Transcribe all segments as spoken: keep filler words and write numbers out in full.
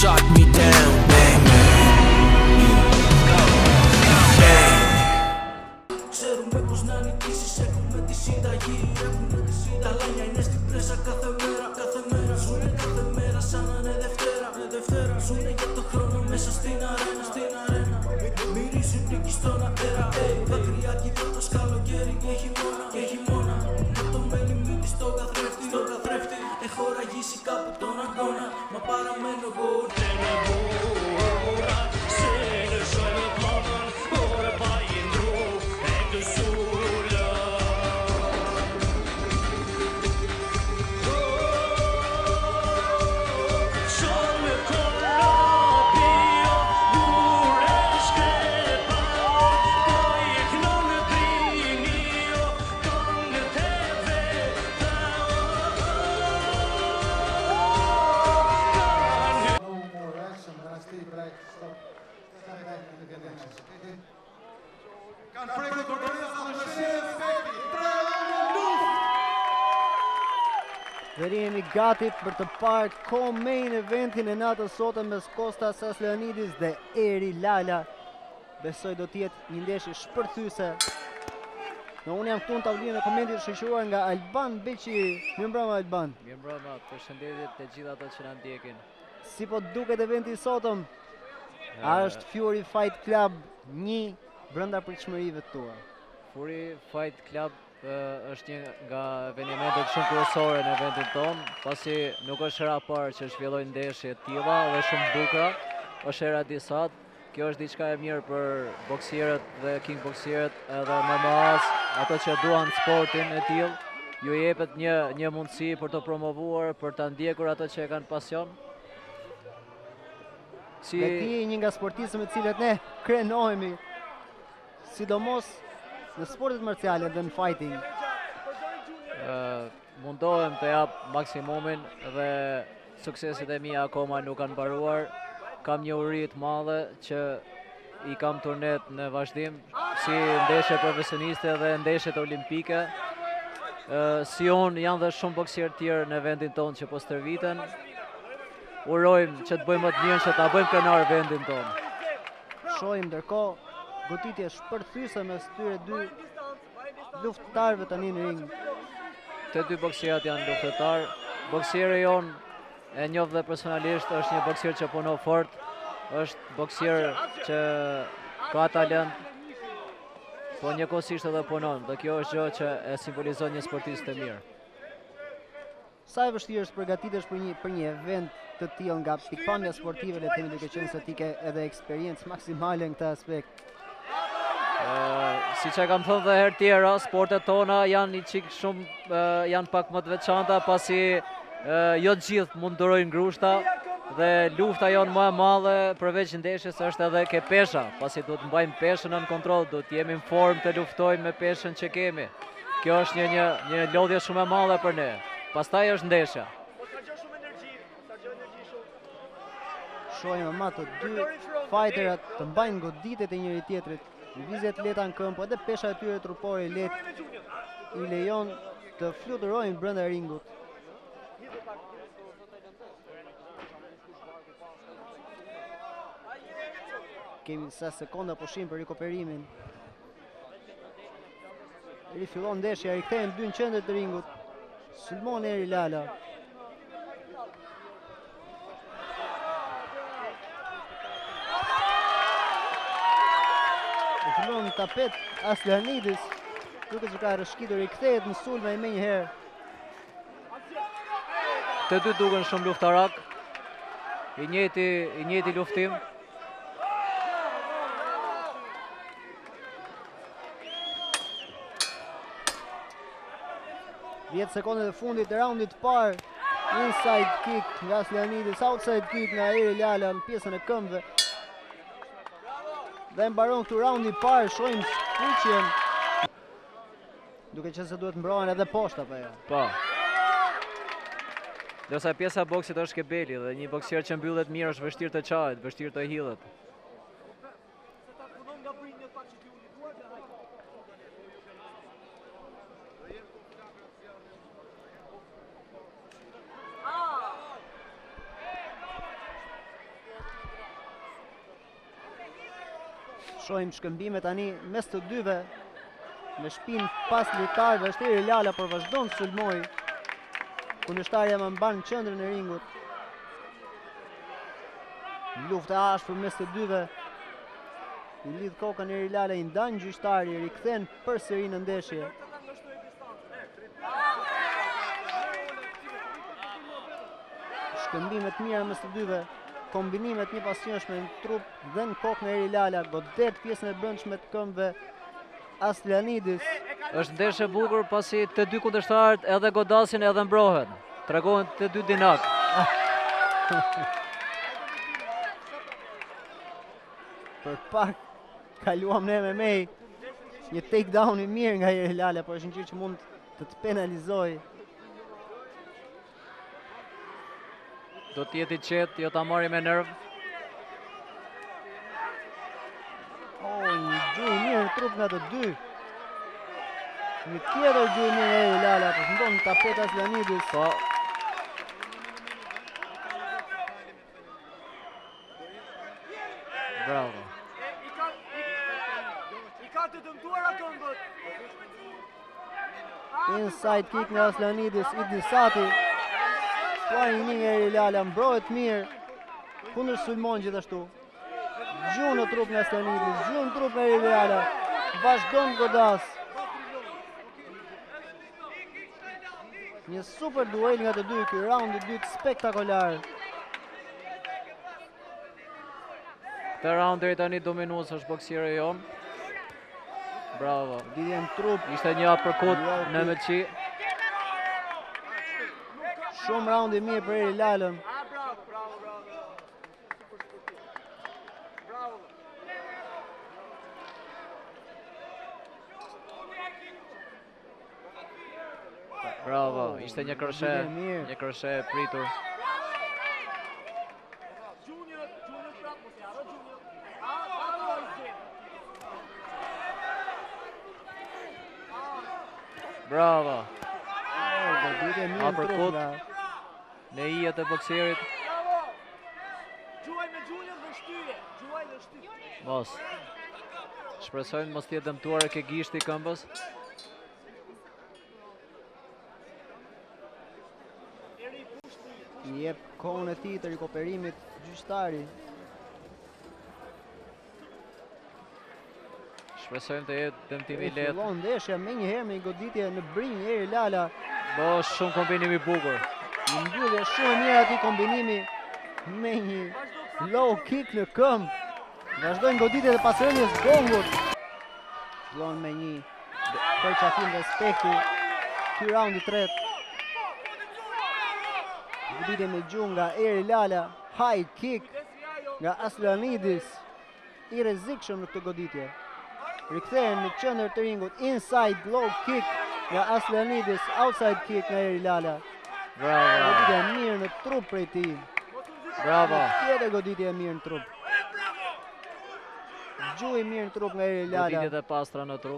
shot me down. Bang, bang. Ξέρουμε πως να νικήσεις, έχουμε τη συνταγή. Έχουμε τη συνταγή. Τα λάνια είναι στην πρέσα κάθε μέρα, κάθε μέρα. Ζουνε κάθε μέρα σαν να είναι Δευτέρα, Δευτέρα. Ζουνε για το χρόνο μέσα στην αρένα, στην αρένα. Μυρίζουν νίκη στον αέρα. Δάκρυα κύβωτος καλοκαίρι και χειμώνα, και χειμώνα. Με το μελιμίτι στο καθρέφτη, στο καθρέφτη. Έχω ραγίσει κάπου τον αγώνα, μα παραμένω εγώ. Dhe jemi gati për të parë co-main eventin e natës sot mes Kostas Aslanidis dhe Eri Lala. Besoj do të jetë një ndeshje shpërthyese. Në unë jam këtu në tavolinë e komentit shoqëruar nga Alban Beqiri. Mirëmbrëma Alban. Mirëmbrëma, përshëndetje të gjithë ato që na ndjekin. Si po duket eventi i sotëm? A është Fury Fight Club një brenda pritshmërive tua? Fury Fight Club është një nga evenimentet shumë kryesore në eventin tonë, pasi nuk është hera e parë që zhvillojnë ndeshje të tilla dhe shumë bukura, është hera disat. Kjo është diçka e mirë për boksierët dhe kickboksierët edhe M M A-s, ato që duan sportin e tillë, ju jepet një një mundësi për të promovuar, për ta ndjekur ato që e kanë pasion. Si dhe ti një nga sportistët me të cilët ne krenohemi, sidomos në sportet marciale dhe në fighting. Uh, mundohem të jap maksimumin dhe sukseset e mia akoma nuk kanë mbaruar. Kam një uri të madhe që i kam turnet në vazhdim, si ndeshje profesioniste dhe ndeshjet olimpike. Uh, si unë janë dhe shumë boksierë tjerë në vendin tonë që po stërviten. Urojmë që të bëjmë më të mirën, që ta bëjmë krenar vendin tonë. Shohim ndërkohë goditje shpërthyese mes tyre dy luftëtarëve tani në ring. Të dy boksierët janë luftëtar. Boksieri jon e njoh dhe personalisht, është një boksier që punon fort, është boksier që ka talent, po njëkohësisht edhe punon, dhe kjo është gjë që e simbolizon një sportist të mirë. Sa e vështirë është përgatitesh për një për një event të tillë nga pikpamja sportive, le të themi, duke qenë se ti ke edhe eksperiencë maksimale në këtë aspekt? Uh, si që kam thënë dhe herë tjera, sportet tona janë një qikë shumë, uh, janë pak më të veçanta, pasi uh, jo të gjithë mund durojnë grushta, dhe lufta jonë më e madhe përveç ndeshjes është edhe ke pesha, pasi duhet të mbajmë peshën në kontroll, duhet të jemi në formë të luftojmë me peshën që kemi. Kjo është një, një, një lodhje shumë e madhe për ne. Pastaj është ndeshja. Shohim ama të dy fighterat të mbajnë goditet e njëri tjetrit. Lëvizjet leta në këmbë, po edhe pesha e tyre trupore i lehtë i lejon të fluturojnë brenda ringut. Kemi sa sekonda pushim për rikuperimin. Rifillon ndeshja, rikthehen dy në qendër të ringut. Sulmon Eri Lala. E fillon në tapet Aslanidis, duke që ka rëshkitur, i kthehet në sulme me një herë. Të dy duken shumë luftarak, i njëjti i njëjti luftim. dhjetë sekondet e fundit të raundit të parë. Inside kick nga Aslanidis, outside kick nga Eri Lala në pjesën e këmbëve. Dhe mbaron këtu raundi i parë, shohim skuqjen. Duke qenë se duhet mbrohen edhe poshta apo jo. Po. Ndërsa pjesa e boksit është kebeli dhe një boksier që mbyllet mirë është vështirë të çahet, vështirë të hidhet. Shohim shkëmbime tani mes të dyve. Me shpinë pas lojtarëve është Eri Lala, por vazhdon të sulmoj. Kundërshtarja më mban në qendrën e ringut. Luftë e ashpër mes të dyve. I lidh kokën Eri Lala, i ndan gjyqtari, rikthen përsëri në ndeshje. Shkëmbimet mira mes të dyve, kombinimet një pasqyrshme në trup dhe në kokën e Eri Lala, godet pjesën e brendshme të këmbëve Aslanidis. Është ndeshje e bukur pasi të dy kundërshtarët edhe godasin edhe mbrohen. Tregohen të dy dinak. Për pak kaluam në M M A një takedown i mirë nga Eri Lala, por është një gjë që mund të të penalizoj. Do t'jeti qetë, jo ta marri me nerv. Oh, një gjuhë mirë në trup nga të dy. Një tjetër gjuhë mirë nga Eri Lala, përfundon në tapet Aslanidis. Po. Bravo. I ka të dëmtuar ato mbët. Inside kick nga Aslanidis, Idrisati. Tuaj një nga Eri Lala, mbrohet mirë. Kundër sulmon gjithashtu. Gjuhë në trup nga Aslanidis, gjuhë në trup nga Eri Lala. Vazhdon godas. Një super duel nga të dy, ky round i dytë spektakolar. Këtë round deri tani dominues është boksieri jon. Bravo. Lidhje në trup. Ishte një uppercut në M C. Shumë round i mirë për Eri Lalën. Bravo, bravo, bravo. Bravo. Bravo, ishte një kroshe, Lidhje mirë. një kroshe e pritur. Junior, Junior prap mos ja, Junior. Ah, bravo Izzy. Bravo. Oh, goditje mirë në trup Uppercut. nga Në ijet e bokserit. Bravo. Gjuaj me Junior dhe shtyje. Gjuaj dhe shtyje. Mos. Shpresojmë mos t'jetë dëmtuar e ke gishti këmbës. i jep kohën e tij të rikuperimit gjyqtari. Shpresojmë të jetë dëmtimi i E lehtë. fillon ndeshja me një herë me një goditje në brinj Eri Lala. Bo, shumë kombinim i bukur. Një mbyllje shumë e mirë atij kombinimi me një low kick në këmbë. Vazhdojnë goditjet e pasrënies gongut. Fillon me një përqafim respekti. Ky raundi i tretë. Goditje me gjuhë nga Eri Lala. High kick nga Aslanidis. I rrezikshëm në këtë goditje. Rikthehen në qendër të ringut. Inside low kick nga Aslanidis. Outside kick nga Eri Lala. Bravo. Goditje e mirë në trup prej tij. Bravo. Tjetër goditje e mirë në trup. Gjuhë i mirë në trup nga Eri Lala. Goditjet e pastra në trup.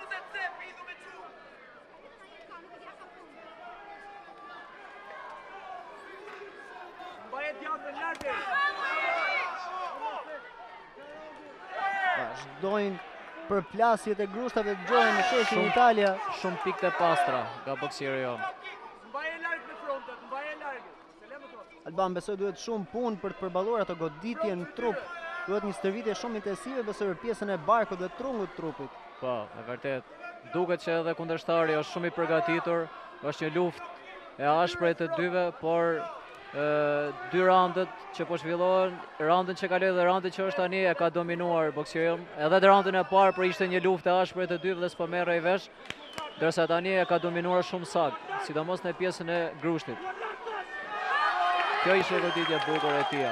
Vazhdojnë përplasjet e grushtave të gjojnë në sheshin në Italia. Shumë pikë të pastra nga boksieri jon. Mbaje larg në frontet, mbaje larg. Selam ato. Alban besoj duhet shumë punë për të përballuar ato goditje në trup. Duhet një stërvitje shumë intensive besoj për pjesën e barkut dhe trungut të trupit. Po, me vërtet. Duket që edhe kundërshtari është shumë i përgatitur. Është një luftë e ashpër e të dyve, por e, dy raundet që po zhvillohen, raundin që kaloi dhe raundin që është tani e ka dominuar boksieri. Edhe në raundin e parë, por ishte një luftë e ashpër e të dyve dhe s'po merrej vesh, ndërsa tani e ka dominuar shumë saktë, sidomos në pjesën e grushtit. Kjo ishte goditja e bukur e tij.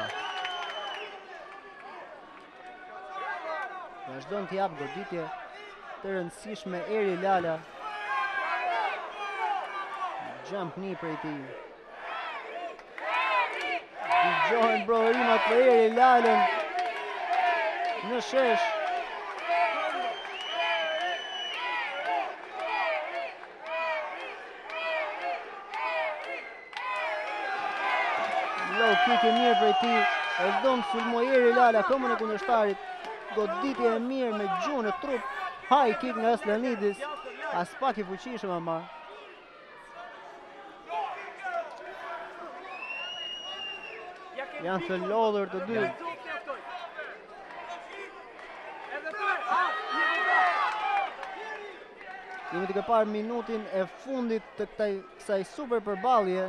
Vazhdon të jap goditje të rëndësishme Eri Lala. Jump knee prej tij. Dëgjohen provërimat për Eri Lalën në shesh. Low kick e mirë prej tij. Vazhdon të sulmoj Eri Lala këmbën e kundërshtarit. goditje e mirë me gjuhë në trup. High kick nga Aslanidis. As pak i fuqishëm ama. Janë të lodhur të dy. Jemi duke parë minutin e fundit të këtaj kësaj super përballje.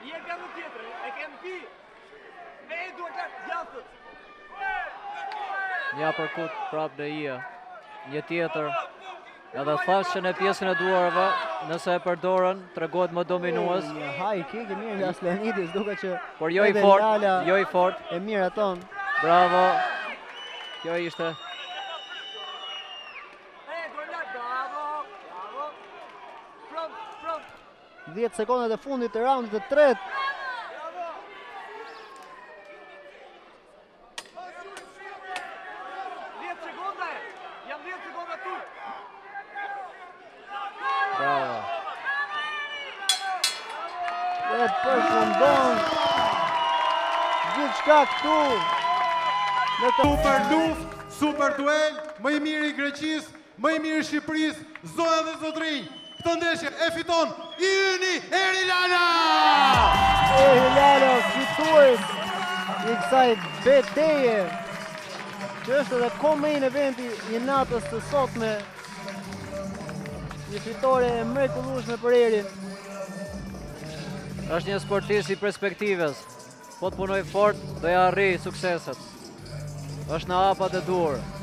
Një përkut prap në ija. Një tjetër. Edhe thashën e pjesën e duarve, nëse e përdorën, tregohet më dominues. Një high kick e mirë nga Aslanidis, duke që Por jo i edhe fort, Lala jo i fort. e mirë aton. Bravo. Kjo ishte. dhjetë sekondat e fundit të raundit të tretë. Bravo. Dhe përfundon gjithçka këtu. Në të Super luft, super duel, më i miri i Greqisë, më i miri i Shqipërisë, zoja dhe zotrinj. Këtë ndeshje e fiton Yni Eri Lala! Eri Lala, fitues i kësaj betejë, që është edhe co-main eventi i natës së sotme. Një fitore e mrekullueshme për Erin. Është një sportist i perspektives. Po të punoj fort, do ja arrijë sukseset. Është në hapat e dur.